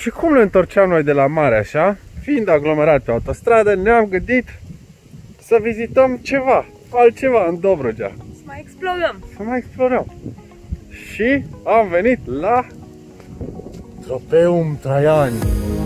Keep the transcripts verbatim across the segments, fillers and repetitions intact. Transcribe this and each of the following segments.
și cum ne întorceam noi de la mare așa, fiind aglomerat pe autostradă, ne-am gândit să vizităm ceva, altceva în Dobrogea. Să mai explorăm. Să mai explorăm. Și am venit la Tropeum Traiani.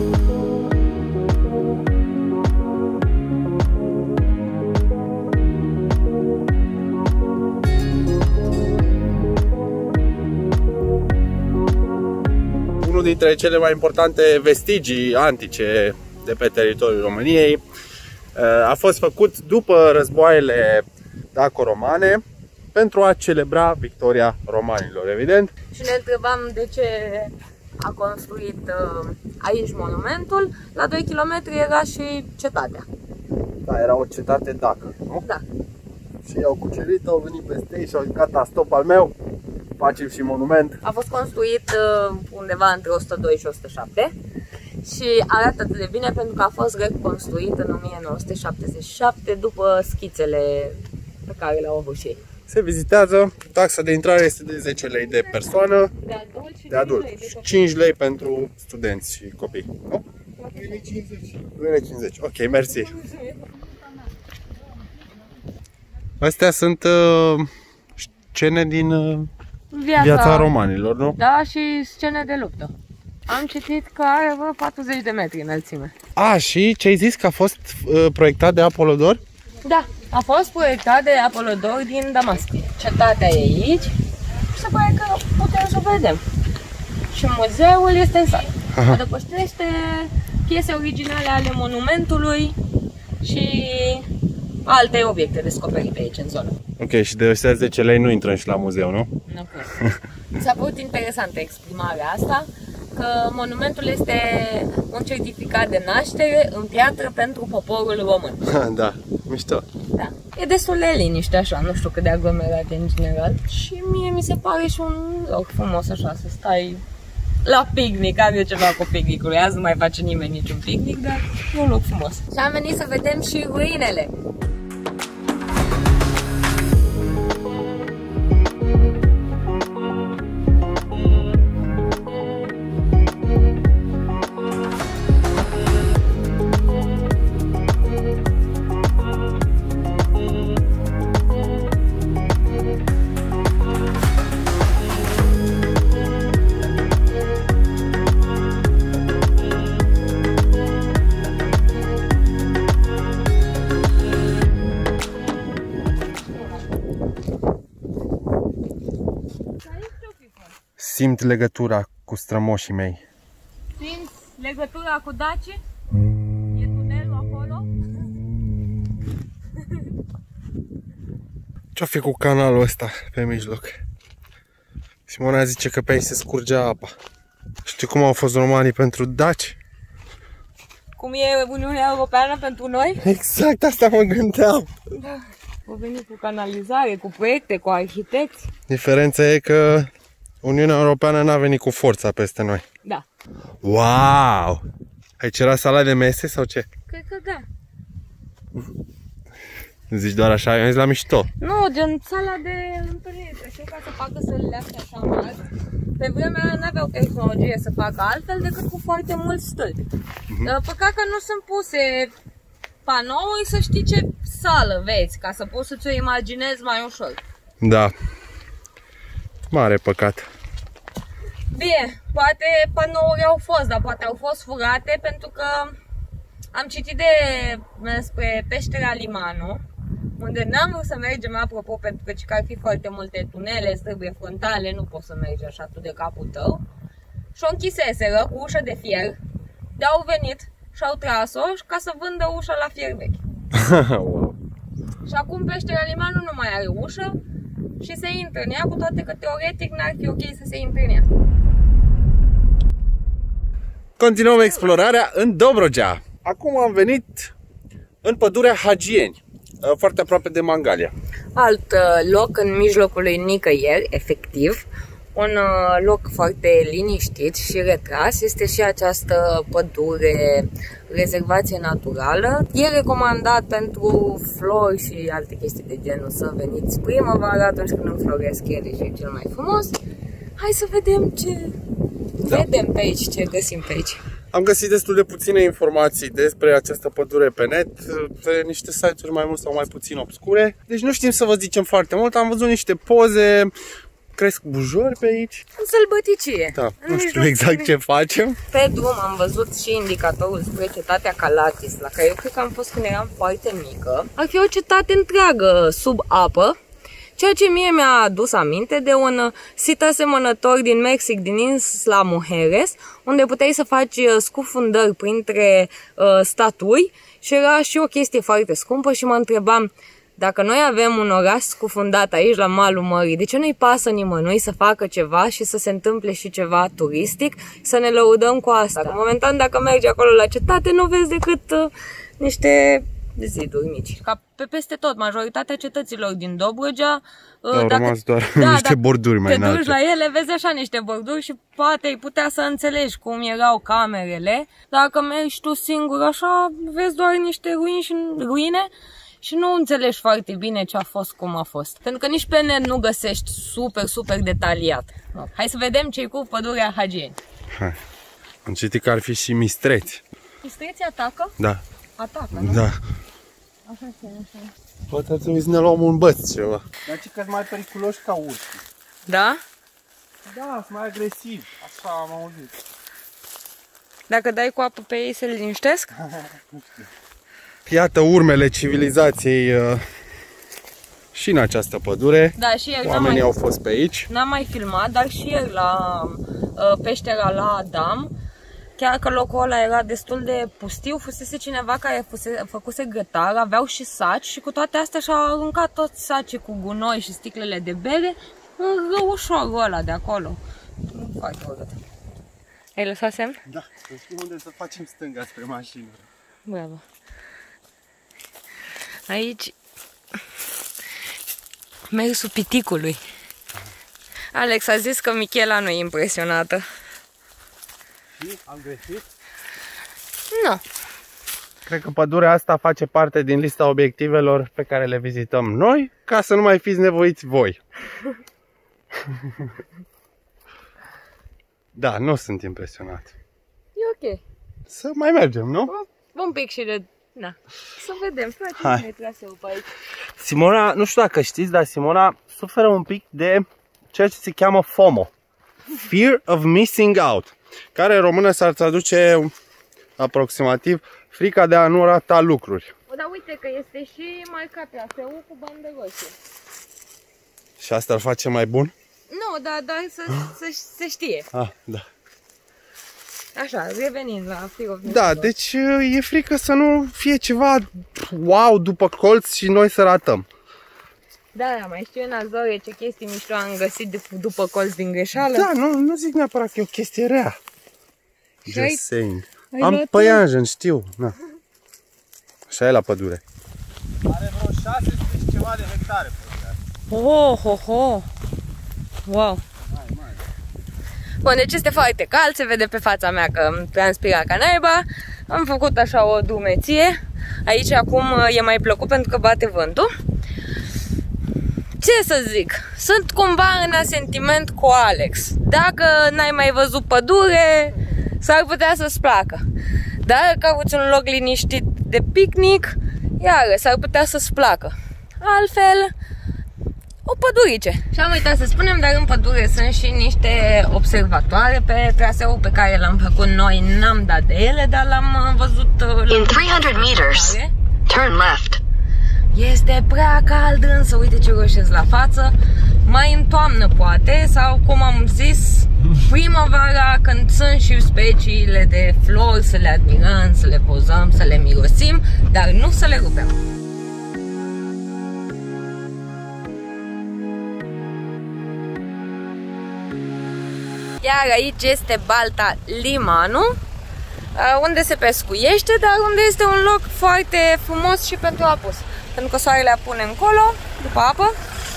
Unul dintre cele mai importante vestigii antice de pe teritoriul României a fost făcut după războaiele daco-romane pentru a celebra victoria romanilor, evident. Și ne întrebam de ce a construit aici monumentul. La doi kilometri era și cetatea. Da, era o cetate dacă, nu? Da. Și au cucerit, au venit peste ei și au zis, gata, stop al meu, facem și monument. A fost construit undeva între o sută doi și o sută șapte și arată atât de bine pentru că a fost reconstruit în o mie nouă sute șaptezeci și șapte după schițele pe care le-au avut și ei. Se vizitează, taxa de intrare este de zece lei de persoană, de adult și de adult. cinci lei pentru studenți și copii, nu? doi lei cincizeci. Ok, mersi. Astea sunt uh, scene din uh, viața... viața romanilor, nu? Da, și scene de luptă. Am citit că are vreo patruzeci de metri înălțime. A, și ce ai zis că a fost uh, proiectat de Apolodor? Da, a fost proiectat de Apolodor din Damasc. Cetatea e aici și se pare că putem să vedem. Și muzeul este în sală. Adăpostește piese originale ale monumentului și alte obiecte descoperite aici în zonă. Ok, și de ăstea zece lei nu intrăm și la muzeu, nu? Nu cred. S-a părut interesantă exprimarea asta, că monumentul este un certificat de naștere în piatră pentru poporul român. Da, mișto. Da. E destul de liniște așa, nu știu cât de aglomerat în general. Și mie mi se pare și un loc frumos așa, să stai la picnic. Am eu ceva cu picnicul, azi nu mai face nimeni niciun picnic, dar e un loc frumos. Și am venit să vedem și ruinele. Simt legătura cu strămoșii mei. Simți legătura cu Daci? E tunelul acolo? Ce-o fi cu canalul ăsta pe mijloc? Simona zice că pe aici se scurgea apa. Știi cum au fost romanii pentru daci? Cum e Uniunea Europeană pentru noi? Exact asta mă gândeam. Da. Au venit cu canalizare, cu proiecte, cu arhitecți. Diferența e că Uniunea Europeană n-a venit cu forța peste noi. Da. Wow! Aici era sala de mese sau ce? Cred că da. Zici doar așa, eu am zis la mișto. Nu, gen sala de întâlnire. Știu ca să facă sălile astea așa mari. Pe vremea aia n-aveau tehnologie să facă altfel decât cu foarte mulți stâlpi. Uh-huh. Păcat că nu sunt puse panouri să știi ce sală vezi, ca să poți să-ți o imaginezi mai ușor. Da. Mare păcat. Bine, poate panouri au fost, dar poate au fost furate pentru că am citit de, despre peștera Limanu, unde n-am vrut să mergem, apropo, pentru că ar fi foarte multe tunele, îți trebuie frontale, nu poți să mergi așa tu de capul tău. Și o închiseseră cu ușă de fier, de-au venit și au tras-o ca să vândă ușa la fier vechi. Wow. Și acum peștera Limanu nu mai are ușă și se intră în ea, cu toate că teoretic n-ar fi ok să se intre în ea. Continuăm explorarea în Dobrogea. Acum am venit în pădurea Hagieni, foarte aproape de Mangalia. Alt loc în mijlocul lui nicăieri, efectiv. Un loc foarte liniștit și retras este și această pădure, rezervație naturală. E recomandat pentru flori și alte chestii de genul să veniți primăvara, atunci când înfloresc ele și e cel mai frumos. Hai să vedem ce, Da. Vedem pe aici ce găsim pe aici. Am găsit destul de puține informații despre această pădure pe net, pe niște site-uri mai mult sau mai puțin obscure. Deci nu știm să vă zicem foarte mult, am văzut niște poze, cresc bujori pe aici. În sălbăticie. Da, nu știu exact ce facem. Pe drum am văzut și indicatorul spre cetatea Calatis, la care eu cred că am fost când eram foarte mică. Ar fi o cetate întreagă sub apă, ceea ce mie mi-a adus aminte de un sit asemănător din Mexic, din insula Mujeres, unde puteai să faci scufundări printre uh, statui și era și o chestie foarte scumpă și mă întrebam, dacă noi avem un oraș scufundat aici la malul mării, de ce nu-i pasă nimănui să facă ceva și să se întâmple și ceva turistic, să ne lăudăm cu asta? Da. Momentan, dacă mergi acolo la cetate, nu vezi decât uh, niște ziduri mici. Ca pe peste tot, majoritatea cetăților din Dobrogea uh, au dacă, rămas doar da, niște borduri mai înalte. Te duci la ele, vezi așa niște borduri și poate ai putea să înțelegi cum erau camerele. Dacă mergi tu singur așa, vezi doar niște ruini și ruine. Și nu înțelegi foarte bine ce a fost, cum a fost. Pentru că nici pe net nu găsești super, super detaliat. Hai să vedem ce-i cu pădurea Hagieni. Hai. Am citit că ar fi și mistreți. Mistreții atacă? Da. Atacă, nu? Da. Așa ce, așa. Poate ar trebui să ne luăm un băț ceva. Dar ce că-s mai periculoși ca urși. Da? Da, sunt mai agresivi. Așa am auzit. Dacă dai cu apă pe ei, se liniștesc? Nu știu. Iată urmele civilizației uh, și în această pădure. Da, și ieri oamenii mai, au fost pe aici. N-am mai filmat, dar și ieri la uh, peștera la Adam, chiar că locul ăla era destul de pustiu, fusese cineva care fuse, făcuse grătar, aveau și saci și cu toate astea și-au aruncat toți sacii cu gunoi și sticlele de bere în răușorul ăla de acolo. Foarte urât. Ai lăsat semn? Da, să știm unde să facem stânga spre mașină. Bravo. Aici mersul piticului. Alex a zis că Michela nu e impresionată. Și? Am greșit? Nu. Cred că pădurea asta face parte din lista obiectivelor pe care le vizităm noi, ca să nu mai fiți nevoiți voi. Da, nu sunt impresionat. E ok. Să mai mergem, nu? Un pic și de... Da. Să vedem, facem traseul pe aici. Simona, nu știu dacă știți, dar Simona suferă un pic de ceea ce se cheamă FOMO. Fear of Missing Out. Care în română s-ar traduce aproximativ frica de a nu rata lucruri. O, dar uite că este și marcat traseul cu bandă roșie. Și asta îl face mai bun? Nu, dar da, să, să se știe. Ah, da. Așa, revenind la Fear of Missing Da, Out. deci e frică să nu fie ceva wow după colț și noi să ratăm. Da, da, mai știu în Azore ce chestii mișto am găsit de, după colț din greșeală. Da, nu, nu zic neapărat că e o chestie rea. Și Just ai, saying. ai Am luat- păianjen, știu. Na. Așa e la pădure. Are vreo șase sute și ceva de hectare. Oh, ho, ho. Wow. Bun, deci este foarte cald, se vede pe fața mea că îmi transpira ca naiba. Am făcut așa o drumeție. Aici acum e mai plăcut pentru că bate vântul. Ce să zic? Sunt cumva în asentiment cu Alex. Dacă n-ai mai văzut pădure, s-ar putea să-ți placă. Dar cauți un loc liniștit de picnic, iară, s-ar putea să-ți placă. Altfel, o pădurice. Și am uitat să spunem, dar în pădure sunt și niște observatoare pe traseul pe care l-am făcut noi. N-am dat de ele, dar l-am văzut. In three hundred meters, turn left. Este prea cald, însă uite ce roșesc la față. Mai în toamnă poate, sau cum am zis, primăvara, când sunt și speciile de flori, să le admirăm, să le pozăm, să le mirosim, dar nu să le rupem. Iar aici este Balta Limanu, unde se pescuiește, dar unde este un loc foarte frumos și pentru apus. Pentru că soarele apune încolo, după apă,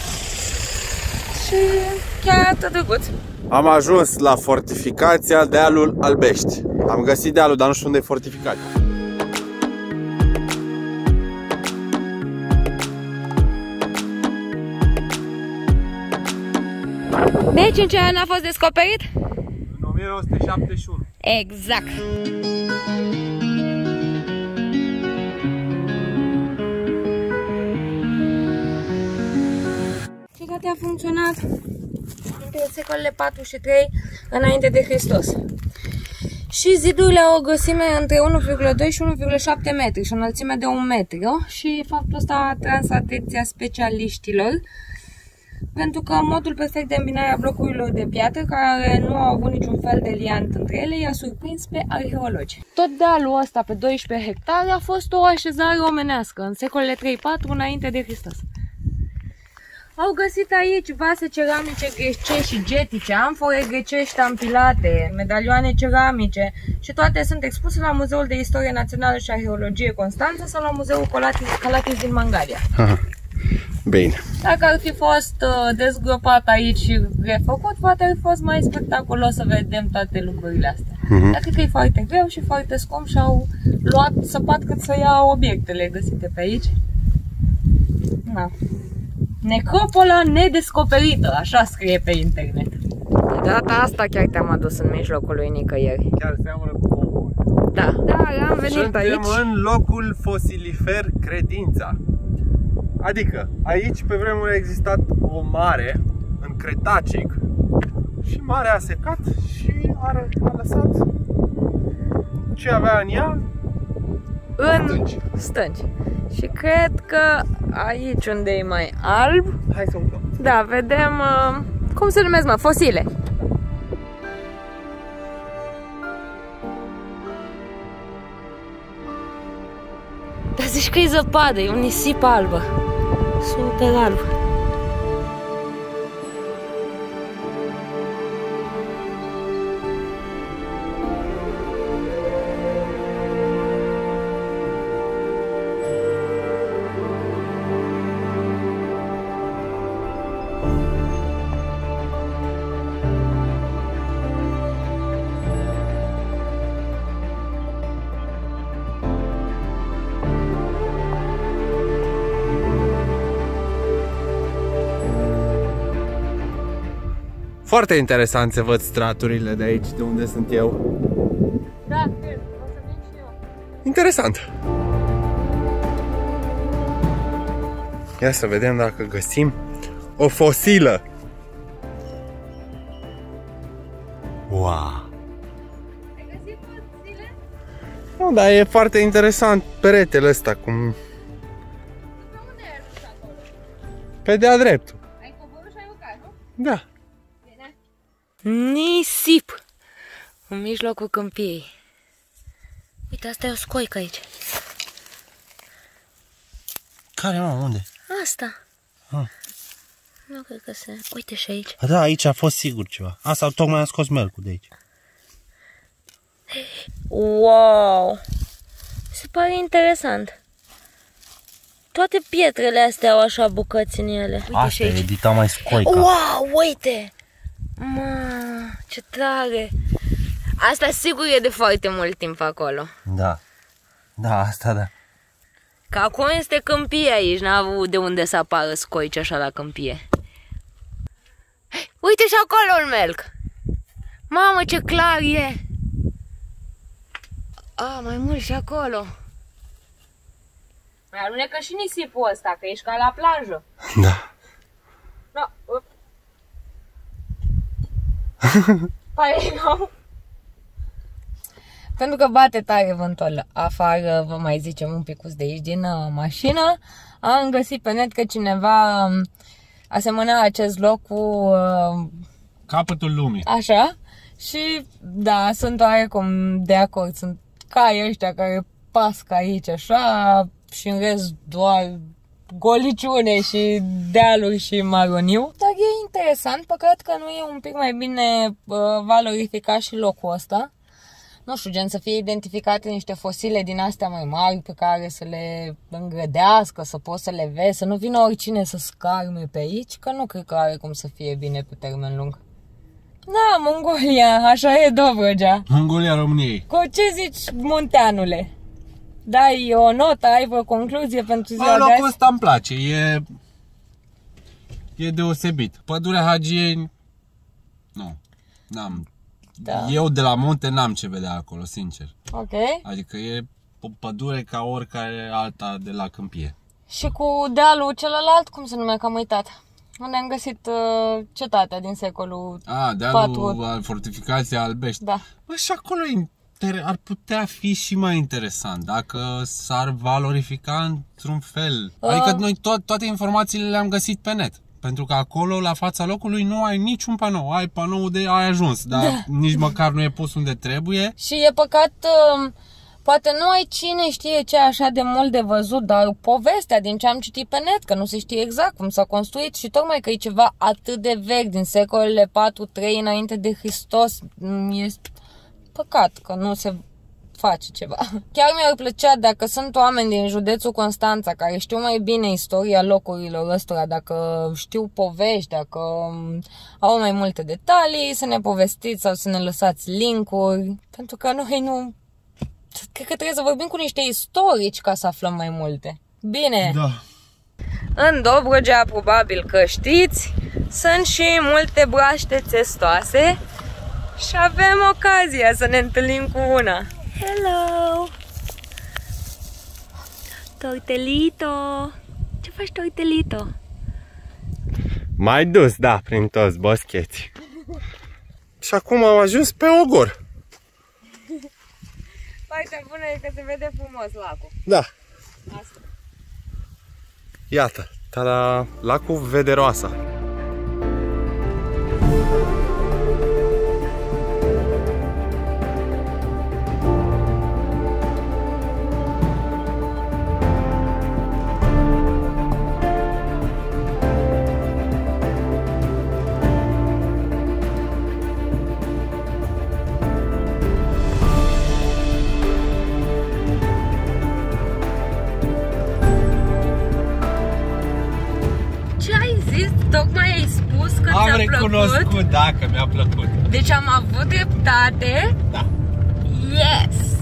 și chiar atât de drăguț. Am ajuns la fortificația Dealul Albești. Am găsit dealul, dar nu știu unde e fortificația. Deci în ce an a fost descoperit? În o mie nouă sute șaptezeci și unu. Exact. Și gata, a funcționat între secolele patru și trei înainte de Hristos. Și zidurile au o grosime între unu virgulă doi și unu virgulă șapte metri și o înălțime de un metru și faptul ăsta a atras atenția specialiștilor pentru că modul perfect de îmbinare a blocurilor de piatră, care nu au avut niciun fel de liant între ele, i-a surprins pe arheologi. Tot dealul ăsta pe doisprezece hectare a fost o așezare omenească în secolele trei patru înainte de Hristos. Au găsit aici vase ceramice grecești și getice, amfore grecești ampilate, medalioane ceramice și toate sunt expuse la Muzeul de Istorie Națională și Arheologie Constanța sau la Muzeul Calatis din Mangalia. Aha. Bine. Dacă ar fi fost uh, dezgropat aici și refăcut, poate ar fi fost mai spectaculos să vedem toate lucrurile astea. Uh-huh. Dar cred că e foarte greu și foarte scump și au luat săpat cât să ia obiectele găsite pe aici. Na. Necropola nedescoperită, așa scrie pe internet. De data asta chiar te-am adus în mijlocul lui nicăieri. Chiar seamănă cu omul. Da, da, am venit Suntem aici. în locul fosilifer Credința. Adică, aici pe vremuri a existat o mare în Cretacic și marea a secat și a, a lăsat ce avea în ea în stânci. stânci. Și cred că aici unde e mai alb, hai să umplăm. Da, vedem, uh, cum se numesc, mă, fosile. Dar zici că e zăpadă, e un nisip albă. Super alb. Foarte interesant să văd straturile de aici, de unde sunt eu. Da, cred, o să vin și eu. Interesant. Ia să vedem dacă găsim o fosilă. Wow! Ai găsit fosile? Nu, dar e foarte interesant peretele ăsta, cum... Pe unde ai ajuns acolo? Pe de-a dreptul. Ai coborât și ai urcat, nu? Da. Nisip în mijlocul câmpiei. Uite, asta e o scoică aici. Care, mă, unde? Asta. Ah. Nu cred că se... Uite și aici. Da, aici a fost sigur ceva. Asta tocmai a scos melcul de aici. Wow! Se pare interesant. Toate pietrele astea au așa bucăți în ele. Uite Asta și e aici. edita mai scoica. Wow, uite! Mă, ce tare! Asta sigur e de foarte mult timp acolo. Da. Da, asta da. Că acum este câmpie aici, n-a avut de unde să apară scoici așa la câmpie. Uite și acolo un melc! Mamă, ce clar e! A, mai mult și acolo. Mai alunecă și nisipul ăsta, că ești ca la plajă. Da. No, up. Pare nou. Pentru că bate tare vântul afară, vă mai zicem un picuț de aici din uh, mașină, am găsit pe net că cineva um, asemăna acest loc cu uh, Capătul lumii. așa și da, sunt oarecum de acord, sunt cai ăștia care pasc aici așa și în rest doar goliciune și dealuri și maroniu. Dar e interesant, păcat că nu e un pic mai bine uh, valorificat și locul ăsta. Nu știu, gen să fie identificate niște fosile din astea mai mari pe care să le îngrădească, să poți să le vezi, să nu vină oricine să scarme pe aici, că nu cred că are cum să fie bine pe termen lung. Da, Mongolia, așa e Dobrogea. Mongolia României. Cu ce zici, Munteanule? Dai o notă, ai vreo concluzie pentru ziua de Locul azi? ăsta îmi place, e... E deosebit. Pădurea Hagieni... Nu, n-am Da. Eu de la munte n-am ce vedea acolo, sincer. Ok. Adică e o pădure ca oricare alta de la câmpie. Și cu dealul celălalt, cum se numea, că am uitat. Unde am găsit uh, cetatea din secolul A, dealul al fortificației Albești. Da. Bă, și acolo ar putea fi și mai interesant dacă s-ar valorifica într-un fel. Uh. Adică noi to- toate informațiile le-am găsit pe net. Pentru că acolo, la fața locului, nu ai niciun panou. Ai panou de ai ajuns, dar da. nici măcar nu e pus unde trebuie. Și e păcat, uh, poate nu ai cine știe ce așa de mult de văzut, dar povestea din ce am citit pe net, că nu se știe exact cum s-a construit și tocmai că e ceva atât de vechi, din secolele patru trei înainte de Hristos, e păcat că nu se face ceva. Chiar mi-ar plăcea dacă sunt oameni din județul Constanța care știu mai bine istoria locurilor ăstora, dacă știu povești, dacă au mai multe detalii, să ne povestiți sau să ne lăsați link-uri, pentru că noi nu... Cred că trebuie să vorbim cu niște istorici ca să aflăm mai multe. Bine. Da. În Dobrogea, probabil că știți, sunt și multe braște țestoase și avem ocazia să ne întâlnim cu una. Hello! Tortelito! Ce faci, Tortelito? Mai dus, da, prin toți boscheți. Și acum am ajuns pe Ogor. Partea bună e că se vede frumos lacul. Da. Asta. Iată, tada, lacul Vederoasa. Tocmai ai spus că am ți-a recunoscut, plăcut. da, că mi-a plăcut. Deci am avut dreptate. Da. Yes!